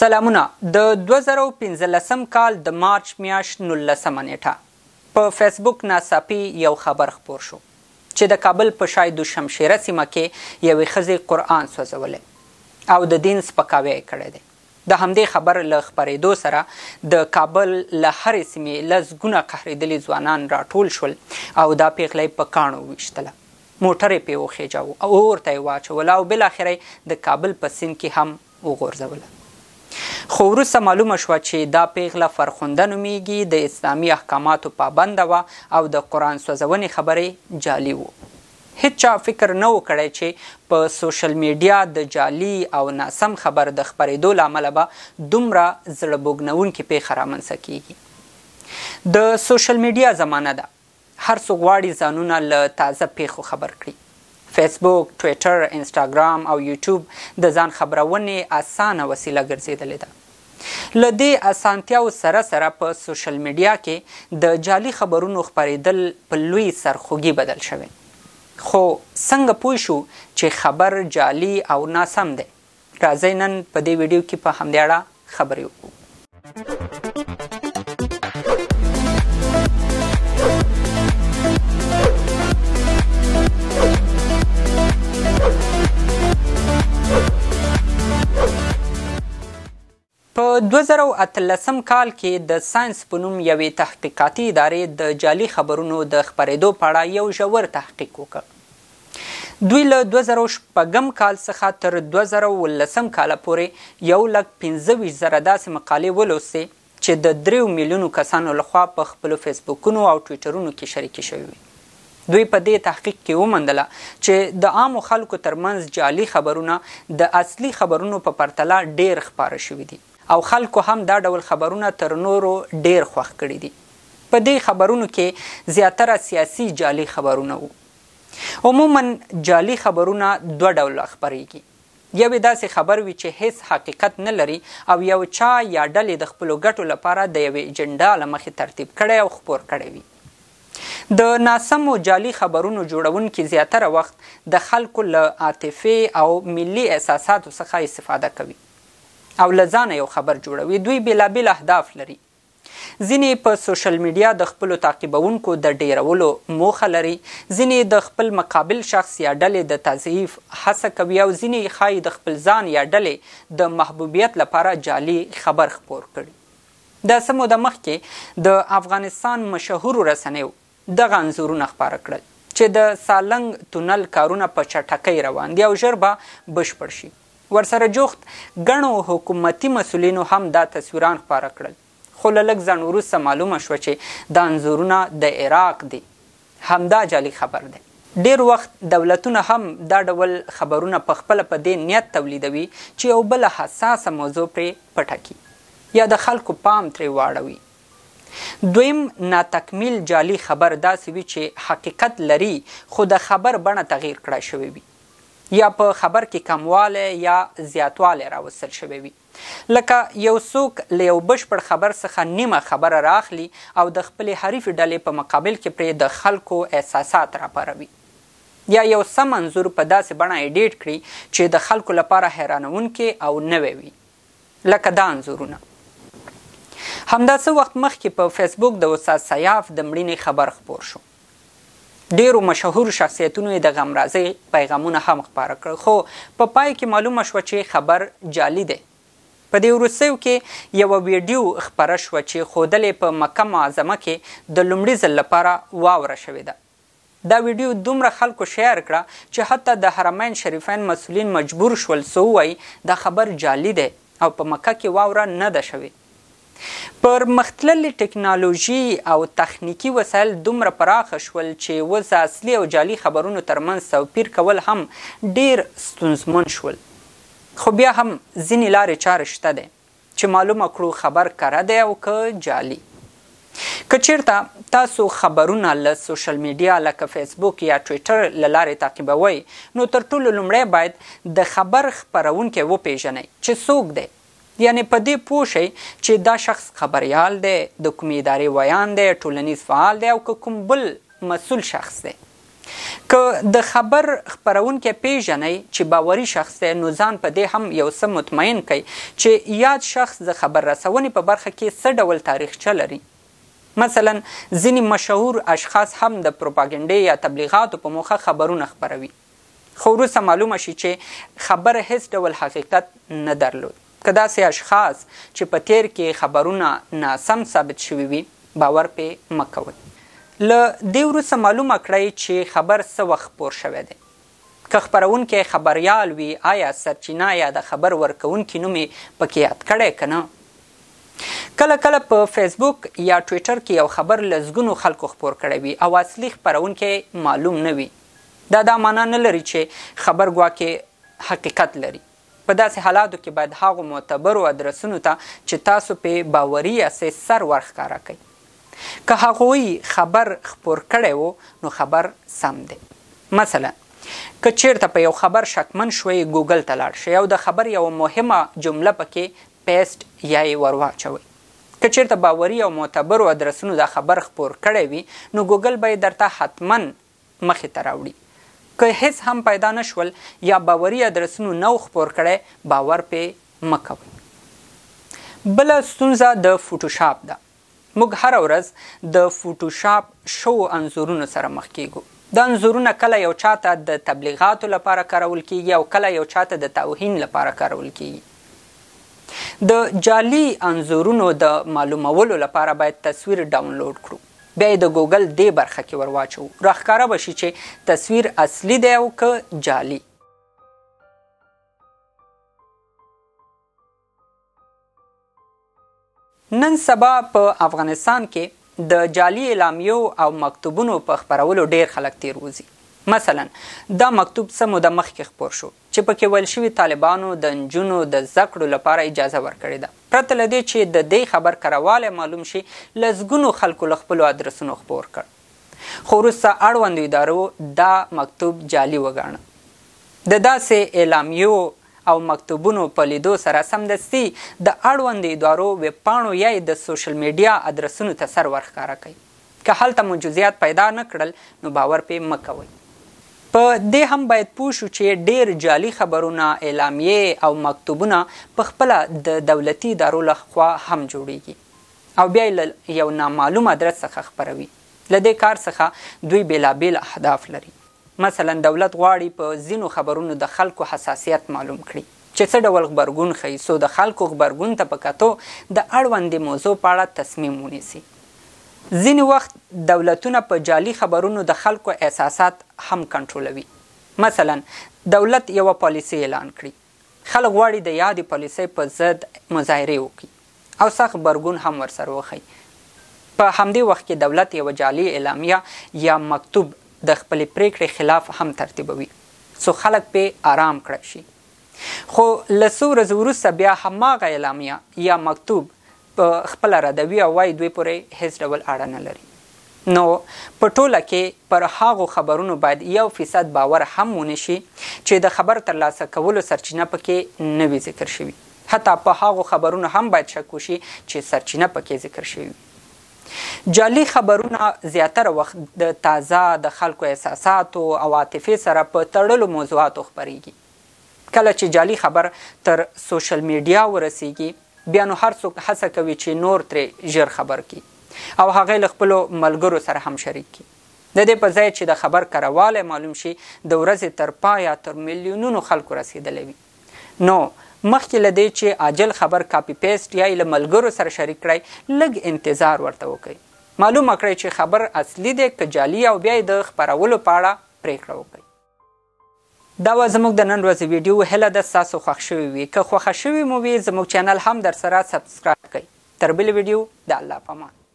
سلامونه. د 2015 کال د مارچ میاشت 19 نیټه په فیسبوک ناڅاپي یو خبر خپور شو چې د کابل په شاید شمشیره سیمه کې یوې ښځې قرآن سوځولی او د دین سپکاوی یې کړی دی. د همدې خبر له خپرېدو سره د کابل له هرې سیمې لسګونه قهرېدلي ځوانان راټول شول او دا پیغله یې په کاڼو ویشتله. موټر یې پرې وخېجاوه او اور ته یې واچوله او بالاخره یې د کابل په سیند کې هم وغورځوله. خو وروسته معلومه شوه چې دا پیغله فرخنده نومیږي، د اسلامي احکاماتو پابنده وه او د قرآن سوځونې خبرې جعلي وو. هیڅ چا فکر نه و کړی چې په سوشل میډیا د جعلي او ناسم خبر د خپرېدو له امله به دومره زړه بوږنونکې پیښه رامنځته کیږي. د سوشل میډیا زمانه ده، هر څوک غواړي ځانونه له تازه پیښو خبر کړي. فیسبوک، ټویټر، انسټاګرام او یوټیوب د ځان خبرونې اسانه وسیله ګرځېدلې ده. له دې اسانتیاو سره سره په سوشل میډیا کې د جعلي خبرونو خپرېدل په لوی سرخوږي بدل شوی. خو څنګه پوه شو چې خبر جعلي او ناسم دی؟ راځئ نن په دې ویډیو کې په همدې اړه خبرې وکړو. په 2018 کال کې د ساينس په نوم یوې تحقیقاتي ادارې د جعلي خبرونو د خپرېدو په اړه یو ژور تحقیق وکړ. دوی له 2006 کال څخه تر 2019 کاله پورې 1,25,000 داسې مقالې ولوستې چې د 3 میلیونو کسانو لخوا په خپلو فیسبوکونو او ټویټرونو کې شریکې شوې وي. دوی په دې تحقیق کې وموندله چې د عامو خلکو ترمنځ جعلي خبرونه د اصلي خبرونو په پرتله ډېر خپاره شوي دي او خلکو هم دا ډول خبرونه تر نورو ډېر خوښ کړي دي. په دې خبرونو کې زیاتره سیاسي جعلي خبرونه وو. عموما جعلي خبرونه دوه ډوله خپریږي. یو داسې خبر وي چې هیڅ حقیقت نه لري او یو چا یا ډلې د خپلو ګټو لپاره د یوې اجنډا له مخې ترتیب کړی او خپور کړی وي. د ناسمو جعلي خبرونو جوړونکي زیاتره وخت د خلکو له عاطفې او ملي احساساتو څخه استفاده کوي او له ځانه یو خبر جوړوي. دوی بېلابېل اهداف لري. ځینې په سوشل میډیا د خپلو تعقیبونکو د ډیرولو موخه لري، ځینې د خپل مقابل شخص یا ډلې د تضعیف هڅه کوي او ځینې ښایي د خپل ځان یا ډلې د محبوبیت لپاره جعلي خبر خپور کړي. د څه موده مخکې د افغانستان مشهورو رسنیو دغه انځورونه خپاره کړل چې د سالنګ تونل کارونه په چټکۍ روان دي او ژر به بشپړ شي. ورسره جوخت ګڼو حکومتي مسؤلینو هم دا تصویران خپاره کړل. خو له لږ ځنډ وروسته معلومه شوه چې دا انځورونه د عراق دي. همدا جعلي خبر دی. ډېر وخت دولتونه هم دا ډول خبرونه په خپله په دې نیت تولیدوي چې یو بله حساسه موضوع پرې پټه کړي یا د خلکو پام ترې واړوي. دویم ناتکمیل جعلي خبر داسې وي چې حقیقت لري خو د خبر بڼه تغییر کړی شوی وي یا په خبر کې کموالی یا زیاتوالی راوستل شوی وي. لکه یو څوک له یو بشپړ خبر څخه نیمه خبره راخلي او د خپلې حریفې ډلې په مقابل کې پرې د خلکو احساسات راپاروي یا یو سم انځور په داسې بڼه ایډیټ کړي چې د خلکو لپاره حیرانونکی او نوی وي. لکه دا انځورونه. همدا څه وخت مخکې په فیسبوک د استاد سیاف د مړینې خبر خپور شو. ډیرو مشهور شخصیتونو یې د غمرازۍ پیغامونه هم خپاره کړل، خو په پای کې معلومه شوه چې خبر جعلي دی. په دې وروستیو کې یوه ویډیو خپره شوه چې ښودلې په مکه معظمه کې د لومړي ځل لپاره واوره شوې ده. دا ویډیو دومره خلکو شیر کړه چې حتی د حرمین شریفین مسؤلین مجبور شول څه ووایي دا خبر جعلي دی او په مکه کې واوره نه ده شوې. پرمختللې ټکنالوژي او تخنیکي وسایل دومره پراخه شول چې اوس اصلي او جعلي خبرونو ترمنځ توپیر کول هم ډیر ستونزمن شول. خو بیا هم ځینې لارې چارې شته دی چې معلومه کړو خبر کره دی او که جعلي. که چیرته تاسو خبرونه له سوشل میډیا لکه فیسبوک یا ټویټر له لارې تعقیبوئ نو تر ټولو لومړی باید د خبر خپرونکی وپیژنئ چې څوک دی. یعنی په دې پوه شئ چې دا شخص خبریال دی، د کومې ادارې ویان دی، ټولنیز فعال دی او که کوم بل مسؤل شخص دی. که د خبر خپرونکی پیژنئ چې باوري شخص دی نو ځان په دې هم یو څه مطمئن کړئ چې یاد شخص د خبر رسونې په برخه کې څه ډول تاریخچه لري. مثلا ځینې مشهور اشخاص هم د پروپاګنډې یا تبلیغاتو په موخه خبرونه خپروي، خو وروسته معلومه شي چې خبره هیڅ ډول حقیقت نه درلود. که داسې اشخاص چې په تیر کې خبرونه ناسم ثابت شوي وي باور پې مه کوئ. له دې وروسته معلومه کړئ چې خبر څه وخت خپور شوی دی. که خپرونکی خبریال وي آیا سرچینه یا د خبر ورکوونکي نوم یې پکې یاد کړی که نه. کله کله په فیسبوک یا ټویټر کې یو خبر لزګونو خلکو خپور کړی وي او اصلي خپرونکی معلوم نه وي. دا معنا نه لري چې خبر ګواکې حقیقت لري. په داسې حالاتو کې باید هغو معتبرو ادرسونو ته چې تاسو پې باوري یاستئ سر ورښکاره کړئ. که هغوی خبر خپور کړی و نو خبر سم دی. مثلا که چیرته په یو خبر شکمن شوئ ګوګل ته لاړ شئ او د خبر یوه مهمه جمله پکې پیسټ یا یې ور واچوئ. که چیرته باوري او معتبرو ادرسونو دا خبر خپور کړی وي نو ګوګل به یې درته حتما مخې ته راوړي. که هیڅ هم پیدا نشول یا باوري ادرسونو نو خپور کړی باور پې مه کوئ. بله ستونزه د فوټوشاپ ده. موږ هره ورځ د فوټوشاپ شو انځورونو سره مخ کیږو. دا انځورونه کله یو چاته د تبلیغاتو لپاره کارول کیږي او کله یو چاته د توهین لپاره کارول کیږي. د جعلي انځورونو د معلومولو لپاره باید تصویر ډاونلوډ کړو، بیا یې د ګوګل دې برخه کې ور واچوو. راښکاره به شي چې تصویر اصلي دی او که جعلي. نن سبا په افغانستان کې د جعلي اعلامیو او مکتوبونو په خپرولو ډیر خلک تیر وځي. مثلا دا مکتوب څه موده مخکې خپور شو چې پکې ویل شوي طالبانو د نجونو د زده کړو لپاره اجازه ورکړې ده. پرته له دې چې د دې خبر کرهوالی معلوم شي لسګونو خلکو له خپلو ادرسونو خپور کړ، خو وروسته اړوندو ادارو دا مکتوب جعلي وګاڼه. د داسې اعلامیو او مکتوبونو په لیدو سره سمدستي د اړوندو ادارو ویبپاڼو یا د سوشل میډیا ادرسونو ته سر ورښکاره کوي. که هلته مو جزئیات پیدا نه کړل نو باور پې مه کوئ. په دې هم باید پوه شو چې ډیر جعلي خبرونه، اعلامیې او مکتوبونه په خپله د دولتي ادارو لخوا هم جوړیږي او بیا یې یو نامعلوم ادرس څخه خپروي. له دې کار څخه دوی بېلابېل اهداف لري. مثلا دولت غواړي په ځینو خبرونو د خلکو حساسیت معلوم کړي چې څه ډول غبرګون ښیي، څو د خلکو غبرګون ته په کتو د اړوندې موضوع په اړه تصمیم ونیسي. ځینې وخت دولتونه په جعلي خبرونو د خلکو احساسات هم کنټرولوي. مثلا دولت یوه پالیسي اعلان کړي، خلک غواړي د یادې پالیسۍ په ضد مظاهرې وکړي او سخت غبرګون هم ورسره وښیي. په همدې وخت کې دولت یوه جعلي اعلامیه یا مکتوب د خپلې پریکړې خلاف هم ترتیبوي څو خلک پې آرام کړی شي. خو له څو ورځو وروسته بیا هماغه اعلامیه یا مکتوب په خپله ردوي او وایي دوی پورې هیڅ ډول اړه نه لري. نو په ټوله کې پر هغو خبرونو باید 1% باور هم ونه شي چې د خبر ترلاسه کولو سرچینه پکې نه وي ذکر شوي. حتی په هغو خبرونو هم باید شک وشي چې سرچینه پکې ذکر شوي. جعلي خبرونه زیاتره وخت د تازه د خلکو احساساتو او عاطفې سره په تړلو موضوعاتو خپریږي. کله چې جعلي خبر تر سوشل میډیا ورسیږي بیا نو هر څوک هڅه کوي چې نور ترې ژر خبر کړي او هغه له خپلو ملګرو سره هم شریک کړي. د دې په ځای چې د خبر کرهوالی معلوم شي د ورځې تر پایه تر میلیونونو خلکو رسیدلی وي. نو مخکې له دې چې عاجل خبر کاپي پیسټ یا له ملګرو سره شریک کړئ لږ انتظار ورته وکړئ. معلومه کړئ چې خبر اصلي دی که جعلي او بیا یې د خپرولو په اړه پریکړه وکړئ. دا وه زموږ د نن ورځې ویډیو. هیله ده ستاسو خوښ شوي وي. که خوښه شوي مو وي زموږ چینل هم در سره سبسکرایب کړئ. تر بلې ویډیو د الله په امان.